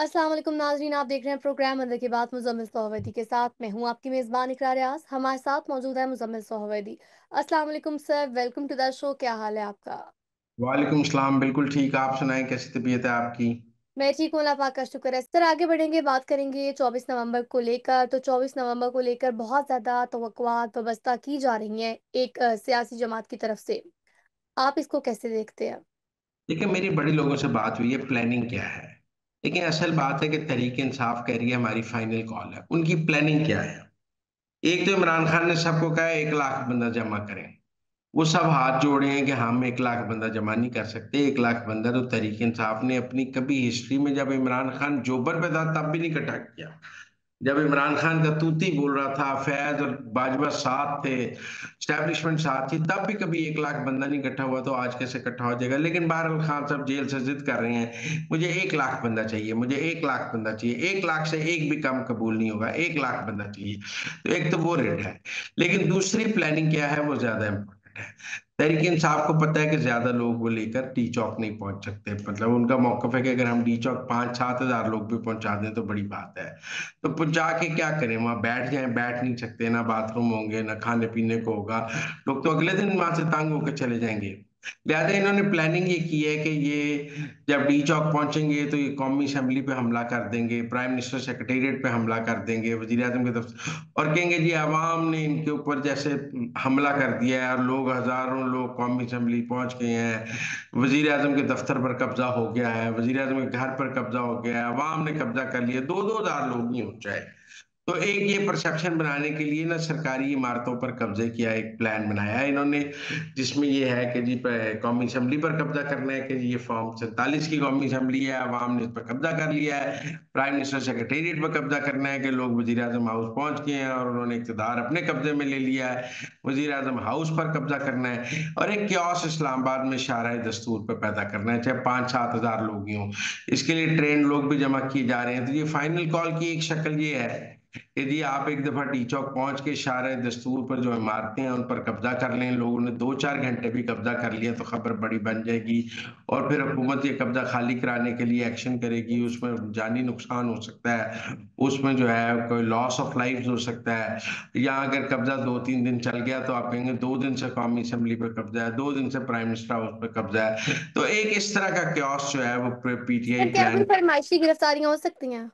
अस्सलाम वालेकुम नाज़रीन, आप देख रहे हैं प्रोग्राम अंदर की बात मुज़म्मिल सोहवैदी के साथ। मैं हूँ आपकी मेज़बान इकरार रियाज़। हमारे साथ मौजूद है मुज़म्मिल सोहवैदी। अस्सलाम वालेकुम sir, welcome to the show. क्या हाल है आपका? वालेकुम सलाम। बिल्कुल ठीक। आप सुनाएं, कैसी तबीयत है आपकी? मैं ठीक हूँ, अल्लाह पाक का शुक्र है। सर आगे बढ़ेंगे, बात करेंगे 24 नवंबर को लेकर। तो 24 नवंबर को लेकर बहुत ज़्यादा तवक्कुआत व्यवस्था की जा रही हैं एक सियासी जमात की तरफ से। आप इसको कैसे देखते हैं? देखिए, मेरी बड़ी लोगों से बात हुई है, प्लानिंग क्या है। लेकिन असल बात है कि तहरीक इंसाफ कह रही है हमारी फाइनल कॉल है। उनकी प्लानिंग क्या है? एक तो इमरान खान ने सबको कहा है 1 लाख बंदा जमा करें। वो सब हाथ जोड़े हैं कि हम 1 लाख बंदा जमा नहीं कर सकते। 1 लाख बंदा तो तहरीक इंसाफ ने अपनी कभी हिस्ट्री में, जब इमरान खान जोबर पे था तब भी नहीं इकट्ठा किया। जब इमरान खान का तूती बोल रहा था, फैज और बाजवा साथ थे, स्टैब्लिशमेंट साथ थी, तब भी कभी 1 लाख बंदा नहीं इकट्ठा हुआ, तो आज कैसे इकट्ठा हो जाएगा? लेकिन बहरहाल खान साहब जेल से जिद कर रहे हैं, मुझे 1 लाख बंदा चाहिए, मुझे 1 लाख बंदा चाहिए। 1 लाख से एक भी कम कबूल नहीं होगा, 1 लाख बंदा चाहिए। तो एक तो वो रेट है। लेकिन दूसरी प्लानिंग क्या है, वो ज्यादा इंपॉर्टेंट है। तहरीक इंसाफ को पता है कि ज्यादा लोग वो लेकर डी चौक नहीं पहुंच सकते। मतलब उनका मौकफ है कि अगर हम डी चौक 5-7 हजार लोग भी पहुंचा दें तो बड़ी बात है। तो पहुंचा के क्या करें? वहां बैठ जाएं? बैठ नहीं सकते, ना बाथरूम होंगे, ना खाने पीने को होगा। लोग तो अगले दिन वहां से तंग होकर चले जाएंगे। लिहाजा इन्होंने प्लानिंग ये की है कि ये जब डी चौक पहुंचेंगे तो ये कौमी असेंबली पे हमला कर देंगे, प्राइम मिनिस्टर सेक्रेटेरिएट पे हमला कर देंगे, वजीर आजम के दफ्तर, और कहेंगे जी आवाम ने इनके ऊपर जैसे हमला कर दिया है और लोग, हजारों लोग कौमी असेंबली पहुंच गए हैं, वजीर आजम के दफ्तर पर कब्जा हो गया है, वजीर आजम के घर पर कब्जा हो गया है, अवाम ने कब्जा कर लिया, 2-2 हजार लोग नहीं हो चाहे। तो एक ये परसेप्शन बनाने के लिए ना सरकारी इमारतों पर कब्जे किया एक प्लान बनाया है इन्होंने, जिसमें ये है कि जी कौमी असेंबली पर कब्जा करना है, कि ये फॉर्म 47 की कौमी असेंबली है, अवाम ने इस पर कब्जा कर लिया है। प्राइम मिनिस्टर सेक्रेटेरिएट पर कब्जा करना है, कि लोग वजीर आजम हाउस पहुंच गए हैं और उन्होंने इक़्तिदार अपने कब्जे में ले लिया है। वजीर आजम हाउस पर कब्जा करना है और एक क्यास इस्लामाबाद में शारा दस्तूर पर पैदा करना है, चाहे 5-7 हजार लोग ही हों। इसके लिए ट्रेन लोग भी जमा किए जा रहे हैं। तो ये फाइनल कॉल की एक शक्ल ये है, यदि आप एक दफा टी चौक पहुंच के शारे दस्तूर पर जो इमारतें हैं उन पर कब्जा कर लें, लोगों ने 2-4 घंटे भी कब्जा कर लिया तो खबर बड़ी बन जाएगी। और फिर हुकूमत ये कब्जा खाली कराने के लिए एक्शन करेगी, उसमें जानी नुकसान हो सकता है, उसमें जो है कोई लॉस ऑफ लाइफ हो सकता है। या अगर कब्जा 2-3 दिन चल गया तो आप कहेंगे 2 दिन से कौमी असेंबली पर कब्जा है, 2 दिन से प्राइम मिनिस्टर हाउस पर कब्जा है। तो एक इस तरह का क्योस जो है वो सर पीटीआई क्या कोई प्लान। फरमाइशी गिरफ्तारियां हो सकती हैं?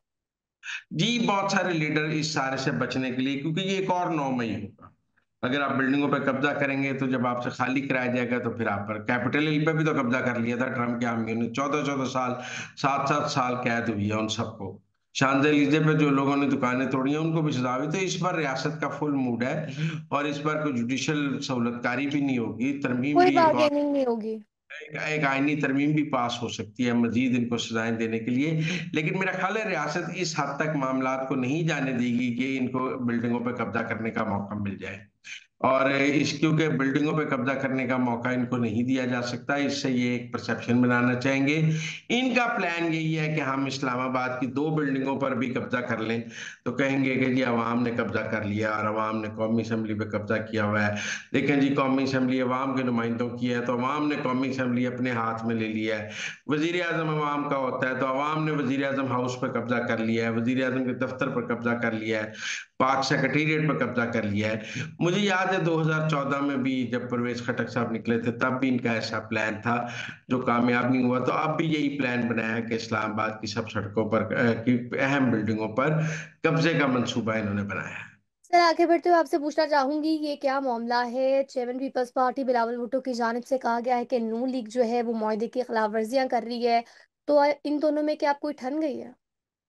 जी, बहुत सारे लीडर इस सारे से बचने के लिए, क्योंकि ये एक और 9 मई होगा। अगर आप बिल्डिंगों पर कब्जा करेंगे तो जब आपसे खाली कराया जाएगा तो फिर आप पर, कैपिटल हिल पे भी तो कब्जा कर लिया था ट्रम्प के आर्मी ने, 14-14 साल, 7-7 साल कैद हुई है उन सबको। शांजलीजे पे जो लोगों ने दुकानें तोड़ी हैं उनको भी सजा हुई। तो इस बार रियासत का फुल मूड है और इस बार कोई जुडिशल सहूलतकारी भी नहीं होगी, तरमीम कोई भी एक और, बार्गेनिंग नहीं होगी? एक आईनी तरमीम भी पास हो सकती है मजीद इनको सजाएं देने के लिए। लेकिन मेरा ख्याल है रियासत इस हद तक मामलात को नहीं जाने देगी कि इनको बिल्डिंगों पर कब्जा करने का मौका मिल जाए। और इस, क्योंकि बिल्डिंगों पे कब्जा करने का मौका इनको नहीं दिया जा सकता, इससे ये एक परसेप्शन बनाना चाहेंगे। इनका प्लान यही है कि हम इस्लामाबाद की 2 बिल्डिंगों पर भी कब्जा कर लें तो कहेंगे कि जी अवाम ने कब्जा कर लिया और अवाम ने कौमी असेंबली पे कब्जा किया हुआ है। देखें जी, कौमी असेंबली अवाम के नुमाइंदों की है तो अवाम ने कौमी असेंबली अपने हाथ में ले लिया है। वजीर आजम अवाम का होता है तो अवाम ने वजीर आजम हाउस पर कब्जा कर लिया है, वजीर आजम के दफ्तर पर कब्जा कर लिया है, पाक सेक्रेटेरिएट पर कब्जा कर लिया है। मुझे याद है 2014 में भी जब परवेज खटक साहब निकले थे तब भी इनका ऐसा प्लान था जो कामयाब नहीं हुआ। तो अब भी यही प्लान बनाया है कि इस्लामाबाद की सब सड़कों पर की अहम बिल्डिंगों पर कब्जे का मंसूबा इन्होंने बनाया है। सर आगे बढ़ते हुए आपसे पूछना चाहूंगी, ये क्या मामला है? चेयरमैन पीपल्स पार्टी बिलावल भुट्टो की जानिब से कहा गया है कि नून लीग जो है वो मुआहदे की खिलाफ वर्जियां कर रही है। तो इन दोनों में क्या कोई ठन गई है?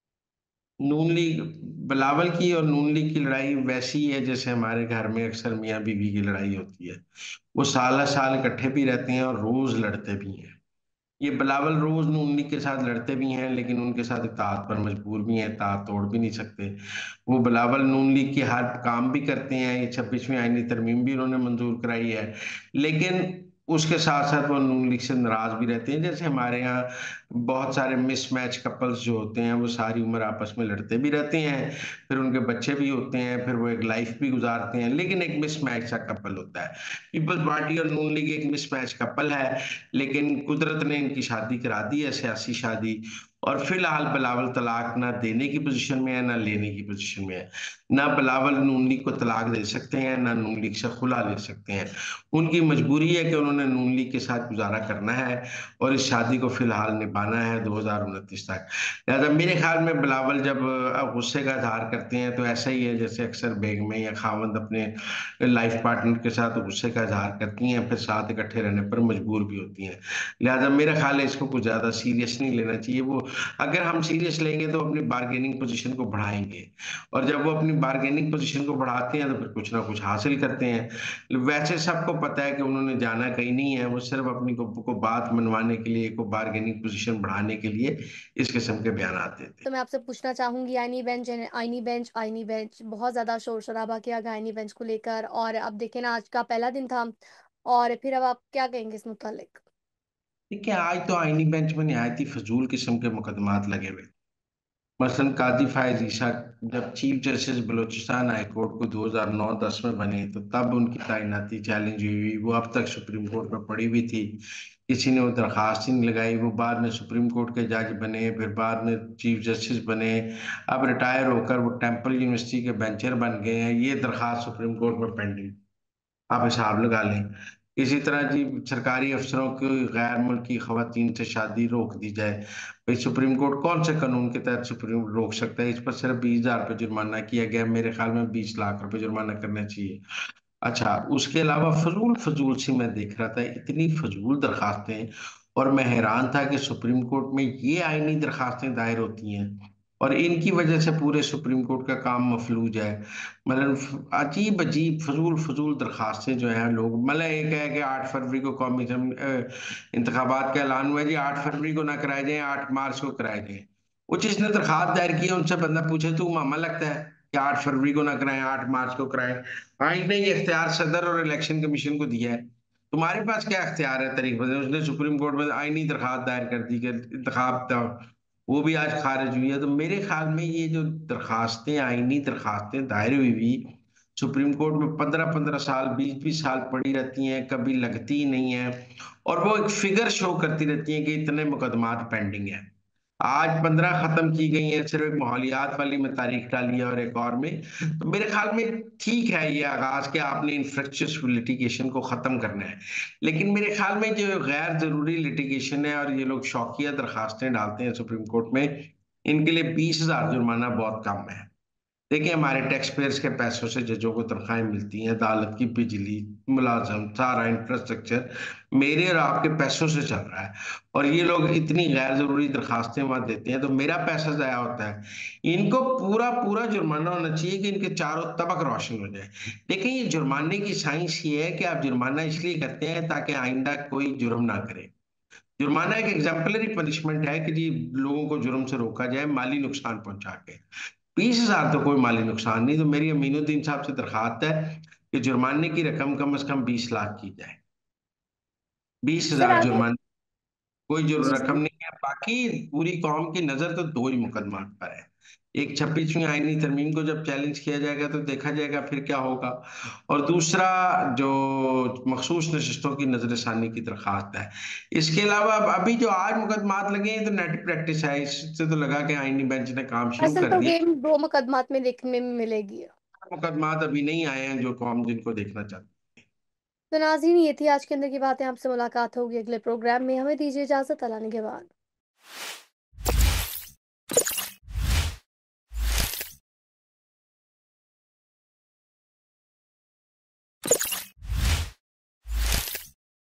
नून लीग, बिलावल की और नून लीग की लड़ाई वैसी है जैसे हमारे घर में अक्सर मियाँ बीवी की लड़ाई होती है। वो साल साल इकट्ठे भी रहते हैं और रोज लड़ते भी हैं। ये बिलावल रोज नून लीग के साथ लड़ते भी हैं लेकिन उनके साथ इत्तेहाद पर मजबूर भी हैं, इत्तेहाद तोड़ भी नहीं सकते। वो बिलावल नून लीग की हर काम भी करते हैं, ये 26वीं आईनी तरमीम भी उन्होंने मंजूर कराई है। लेकिन उसके साथ साथ वो नून लीग से नाराज भी रहते हैं। जैसे हमारे यहाँ बहुत सारे मिसमैच कपल्स जो होते हैं वो सारी उम्र आपस में लड़ते भी रहते हैं, फिर उनके बच्चे भी होते हैं, फिर वो एक लाइफ भी गुजारते हैं, लेकिन एक मिसमैच सा कपल होता है। पीपल्स पार्टी और नून लीग एक मिसमैच कपल है, लेकिन कुदरत ने इनकी शादी करा दी है, सियासी शादी। और फिलहाल बिलावल तलाक ना देने की पोजीशन में है, ना लेने की पोजीशन में है। ना बिलावल नून लीग को तलाक दे सकते हैं, ना नून लीग से खुला ले सकते हैं। उनकी मजबूरी है कि उन्होंने नून लीग के साथ गुजारा करना है और इस शादी को फिलहाल निभाना है 2029 तक। लिहाजा मेरे ख्याल में बिलावल जब गुस्से का इजहार करते हैं तो ऐसा ही है जैसे अक्सर बेगमें या खावंद अपने लाइफ पार्टनर के साथ गुस्से का इजहार करती हैं, फिर साथ इकट्ठे रहने पर मजबूर भी होती हैं। लिहाजा मेरा ख्याल है इसको कुछ ज्यादा सीरियस नहीं लेना चाहिए। वो अगर हम सीरियस लेंगे तो अपनी बार्गेनिंग पोजीशन को बढ़ाएंगे, और जब वो अपनी बार्गेनिंग पोजीशन को बढ़ाते हैं तो फिर कुछ ना कुछ हासिल करते हैं। वैसे सबको पता है कि उन्होंने जाना कहीं नहीं है, वो सिर्फ अपनी को बात मनवाने के लिए, को बार्गेनिंग पोजीशन बढ़ाने के लिए इस किस्म के बयान देते तो हैं। मैं आपसे पूछना चाहूंगी, आईनी बेंच आईनी बेंच आईनी बेंच, बहुत ज्यादा शोर शराबा किया गया आईनी बेंच को लेकर, और अब देखे ना आज का पहला दिन था, और फिर अब आप क्या कहेंगे इस मुतालिक? ठीक है, आज तो आईनी बेंच में निहायत ही फजूल किस्म के मुकदमात लगे हुए। मसलन कादी फायज ईसा जब chief justice Balochistan high court को 2009-10 में बने तो तब उनकी तैनाती चैलेंज हुई, वो अब तक सुप्रीम कोर्ट में पड़ी हुई थी। किसी ने वो दरखास्त ही नहीं लगाई। वो बाद में सुप्रीम कोर्ट के जज बने, फिर बाद में चीफ जस्टिस बने, अब रिटायर होकर वो टेम्पल यूनिवर्सिटी के बेंचर बन गए हैं। ये दरखास्त सुप्रीम कोर्ट में पेंडिंग, आप हिसाब लगा लें। इसी तरह जी सरकारी अफसरों की गैर मुल्की खवातीन से शादी रोक दी जाए, भाई सुप्रीम कोर्ट कौन से कानून के तहत सुप्रीम रोक सकता है? इस पर सिर्फ 20,000 रुपये जुर्माना किया गया, मेरे ख्याल में 20 लाख रुपए जुर्माना करना चाहिए। अच्छा, उसके अलावा फजूल फजूल सी मैं देख रहा था, इतनी फजूल दरखास्तें, और मैं हैरान था कि सुप्रीम कोर्ट में ये आईनी दरखास्तें दायर होती हैं और इनकी वजह से पूरे सुप्रीम कोर्ट का काम मफलूज है। मतलब अजीब अजीब फजूल फजूल दरखास्तें जो है, लोग मतलब एक है कि 8 फरवरी को कौमी इंतखाबात का ऐलान हुआ है जी, 8 फरवरी को ना कराए जाए, 8 मार्च को कराए जाए। वो जिसने दरखास्त दायर की है उनसे बंदा पूछे तू मामा लगता है कि 8 फरवरी को ना कराएं, 8 मार्च को कराएं? आइन ने ये इख्तियार सदर और इलेक्शन कमीशन को दिया है। तुम्हारे पास क्या इख्तियार है तरीके से? उसने सुप्रीम कोर्ट में आईनी दरखास्त दायर कर दी कि इंतखाब था, वो भी आज खारिज हुई है। तो मेरे ख्याल में ये जो दरखास्तें, आईनी दरखास्तें दायर हुई हुई सुप्रीम कोर्ट में 15-15 साल, 20-20 साल पड़ी रहती हैं, कभी लगती ही नहीं है, और वो एक फिगर शो करती रहती है कि इतने मुकदमात पेंडिंग है। आज 15 खत्म की गई है, सिर्फ एक माहौलियात वाली में तारीख डाली है और एक और में। तो मेरे ख्याल में ठीक है ये आगाज के आपने इंफ्रेक्शियस लिटिगेशन को खत्म करना है, लेकिन मेरे ख्याल में जो गैर जरूरी लिटिगेशन है और ये लोग शौकिया दरखास्तें डालते हैं सुप्रीम कोर्ट में, इनके लिए 20,000 जुर्माना बहुत कम है। देखिए, हमारे टैक्स पेयर्स के पैसों से जजों को तनख्वाहें मिलती हैं, अदालत की बिजली, मुलाजम, सारा इंफ्रास्ट्रक्चर मेरे और आपके पैसों से चल रहा है, और ये लोग इतनी गैर जरूरी दरखास्तें वहां देते हैं तो मेरा पैसा जाया होता है। इनको पूरा पूरा जुर्माना होना चाहिए कि इनके चारों तबक रोशन हो जाए। लेकिन ये जुर्माने की साइंस ये है कि आप जुर्माना इसलिए करते हैं ताकि आइंदा कोई जुर्म ना करे। जुर्माना एक एग्जाम्पलरी पनिशमेंट है कि जी लोगों को जुर्म से रोका जाए माली नुकसान पहुंचा के। 20,000 तो कोई माली नुकसान नहीं। तो मेरी अमीनुद्दीन साहब से दरखास्त है कि जुर्माने की रकम कम से कम 20 लाख की जाए। बीस सर हजार आगे। जुर्माना कोई जो जी रकम सर। नहीं है। बाकी पूरी कौम की नजर तो दो ही मुकदमा पर है। एक 26वीं आईनी तरमीम को जब चैलेंज किया जाएगा तो देखा जाएगा फिर क्या होगा, और दूसरा जो मखसूस नशिस्तों की नजरसानी की दरखास्त है। इसके अलावा अभी जो आज मुकदमात लगे हैं तो नेट प्रैक्टिस है, इससे तो लगा कि आईनी बेंच ने काम शुरू असल कर तो दिया। गेम दो मुकदमात में देखने में मिलेगी। मुकदमात अभी नहीं आए हैं जो कौम जिनको देखना चाहती है। तो नाज़रीन, ये थी आज के अंदर की बातें। आपसे मुलाकात होगी अगले प्रोग्राम में। हमें दीजिए इजाजत, अल्लाह ने के बाद।